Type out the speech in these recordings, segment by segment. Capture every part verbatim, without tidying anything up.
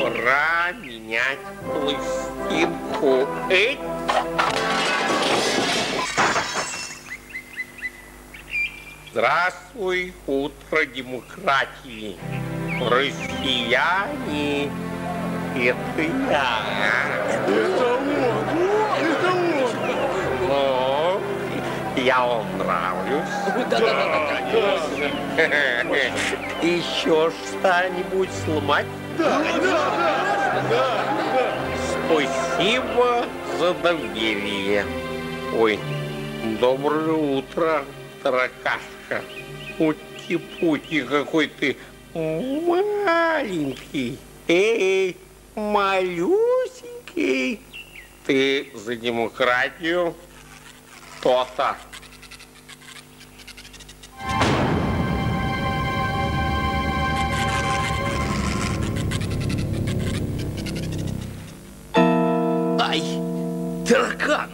Пора менять пластинку. Эй! Здравствуй, утро демократии. Россияне, это я. Это он, это он. Ну, я вам нравлюсь. Да, да, да, да. Еще что-нибудь сломать? Да, да, да, да, да. Спасибо за доверие. Ой, доброе утро, таракашка. Ути-пути, какой ты маленький. Эй, малюсенький. Ты за демократию? То-то. Ай, таракан.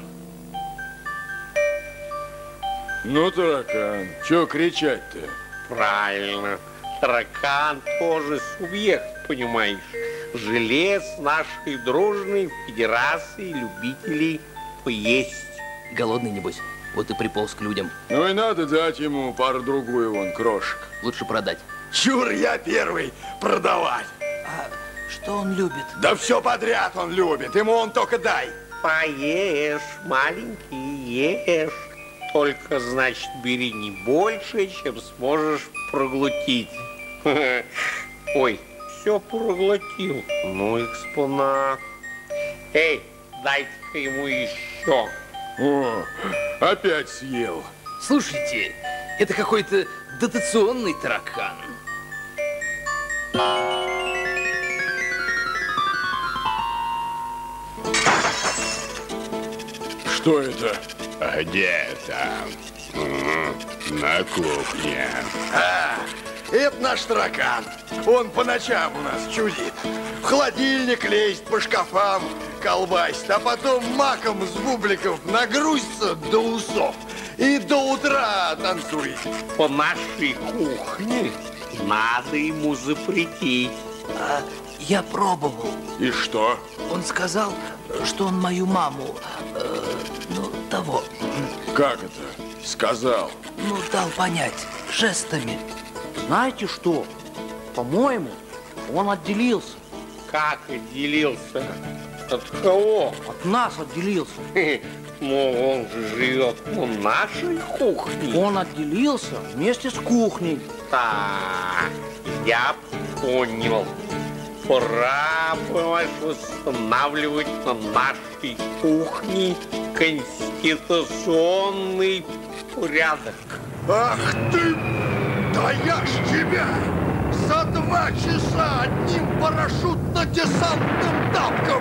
Ну, таракан, чё кричать-то? Правильно. Таракан тоже субъект, понимаешь. Жилец нашей дружной федерации любителей поесть. Голодный, небось. Вот и приполз к людям. Ну и надо дать ему пару-другую вон крошек. Лучше продать. Чур, я первый продавать. А что он любит? Да все подряд он любит, ему он только дай. Поешь, маленький, ешь. Только, значит, бери не больше, чем сможешь проглотить. Ой, все проглотил. Ну, экспонат. Эй, дайте-ка ему еще. О, опять съел. Слушайте, это какой-то дотационный таракан. Что это? А где там? На кухне. А, это наш таракан. Он по ночам у нас чудит. В холодильник лезет, по шкафам колбасит, а потом маком с бубликов нагрузится до усов и до утра танцует. По нашей кухне надо ему запретить. А, я пробовал. И что? Он сказал, что он мою маму, э, ну, того, Как это? Сказал. ну, дал понять жестами. Знаете что? По-моему, он отделился. Как отделился? От кого? От нас отделился. Ну, он же живет на нашей кухне. Он отделился вместе с кухней. Так, я понял. Пора, понимаешь, восстанавливать на нашей кухне конституционный порядок. Ах ты! Да я ж тебя за два часа одним парашютно-десантным тапком!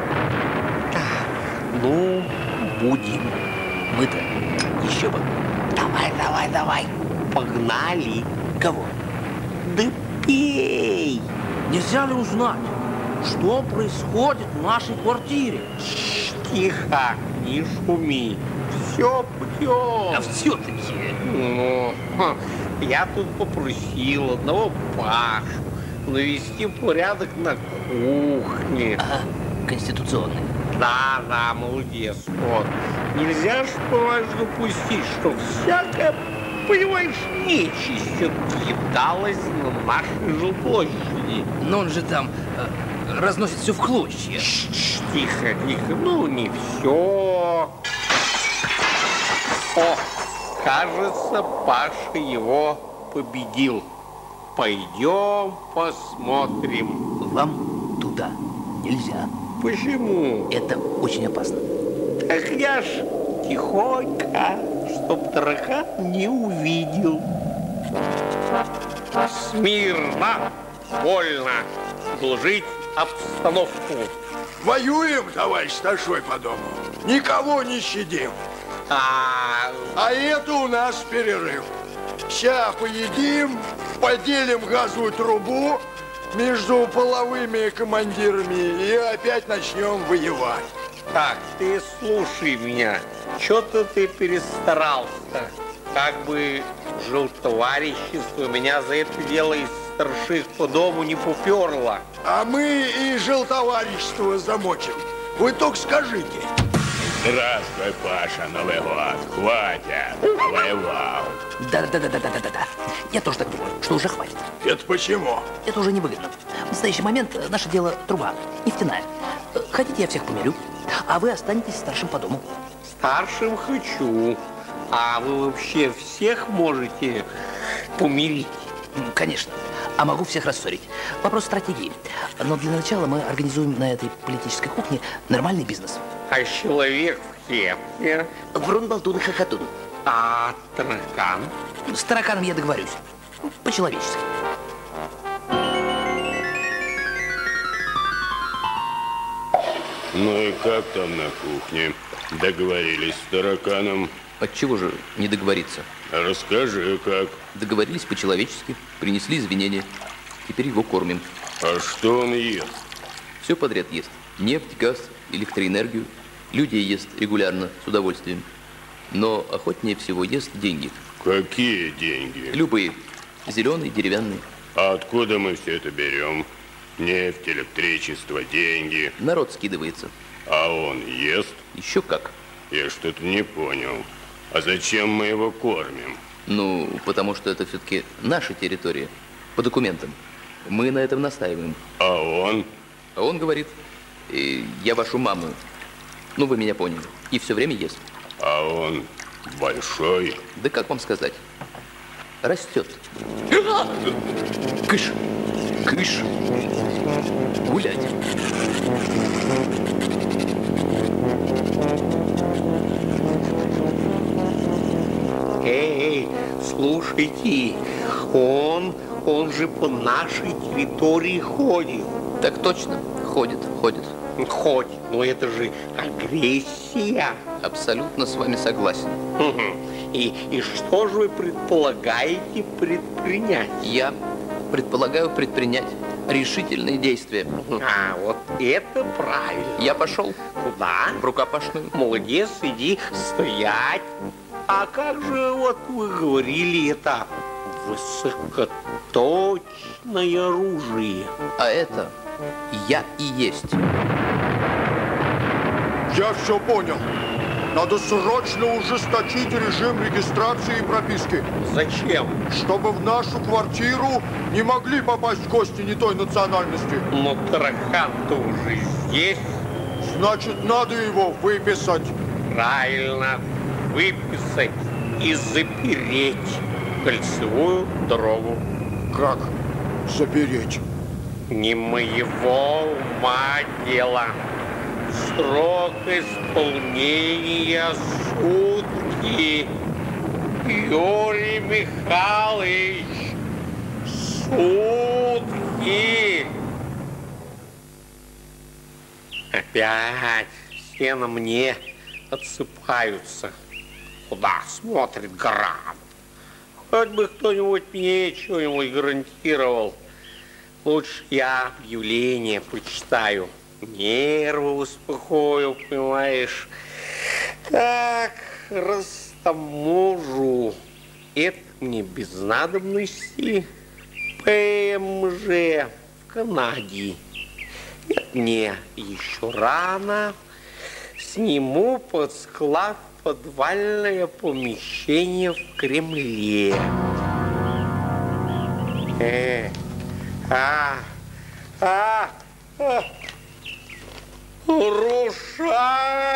Ну, будем. Мы-то еще бы. Давай, давай, давай. Погнали. Кого? Да пей. Нельзя ли узнать, что происходит в нашей квартире? Тихо, не шуми. Все путем. А все-таки. Ну, ха, я тут попросил одного Пашу навести порядок на кухне. Ага, конституционный. Да, да, молодец. Вот. Нельзя ж, понимаешь, допустить, что всякая, понимаешь, нечисть отъедалась на нашей жилплощади. Но он же там э, разносит все в клочья. Тихо, тихо, ну не все. О, кажется, Паша его победил. Пойдем посмотрим. Вам туда нельзя. Почему? Это очень опасно. Так я ж тихонько, чтоб таракан не увидел. Смирно, вольно, доложить обстановку. Воюем, товарищ старшой по дому. Никого не щадим. А, А это у нас перерыв. Ща поедим, поделим газовую трубу между половыми командирами и опять начнем воевать. так, ты слушай меня. Что-то ты перестарался. Как бы жилтоварищество меня за это дело из старших по дому не поперло. А мы и жилтоварищество замочим. Вы только скажите. Здравствуй, Паша, Новый год. Хватит. Воевал. Да-да-да-да-да-да-да. Я тоже так думаю, что уже хватит. Это почему? Это уже невыгодно. В настоящий момент э, наше дело труба, нефтяная. Э, Хотите, я всех помирю, а вы останетесь старшим по дому. Старшим хочу. А вы вообще всех можете помирить? М, Конечно. А могу всех рассорить. Вопрос стратегии. Но для начала мы организуем на этой политической кухне нормальный бизнес. А человек в кепке? Врун, болтун, хохотун. А таракан? С тараканом я договорюсь. По-человечески. Ну и как там на кухне? Договорились с тараканом? Отчего же не договориться? Расскажи, как. Договорились по-человечески, принесли извинения. Теперь его кормим. А что он ест? Все подряд ест. Нефть, газ, электроэнергию. Людей ест регулярно, с удовольствием. Но охотнее всего ест деньги. Какие деньги? Любые. Зеленые, деревянные. А откуда мы все это берем? Нефть, электричество, деньги. Народ скидывается. А он ест? Еще как. Я что-то не понял. А зачем мы его кормим? Ну, потому что это все-таки наша территория. По документам. Мы на этом настаиваем. А он? А он говорит, «Э, я вашу маму. Ну, вы меня поняли. И все время ест. А он большой? Да как вам сказать? Растет. Кыш! Кыш. Гулять. Эй, слушайте, он, он же по нашей территории ходит. Так точно. Ходит, ходит. Ходит, но это же агрессия. Абсолютно с вами согласен. Мгм. И, и что же вы предполагаете предпринять? Я предполагаю предпринять решительные действия. А, вот это правильно. Я пошел Куда? в рукопашную. Молодец, иди стоять. А как же вот вы говорили, это высокоточное оружие? А это я и есть. Я все понял. Надо срочно ужесточить режим регистрации и прописки, Зачем? чтобы в нашу квартиру не могли попасть гости не той национальности. Но таракан-то уже здесь. Значит, надо его выписать. Правильно, выписать и запереть кольцевую дорогу. Как запереть? Не моего ума дело. Срок исполнения сутки. Юрий Михайлович, сутки. Опять все на мне отсыпаются. Куда смотрит град? Хоть бы кто-нибудь мне что-нибудь гарантировал. Лучше я объявление почитаю. Нервы успокою, понимаешь. Так, растаможу. Это мне без надобности. ПМЖ в Канаде. Это мне еще рано. Сниму под склад подвальное помещение в Кремле. Э, а, а, а. Руша!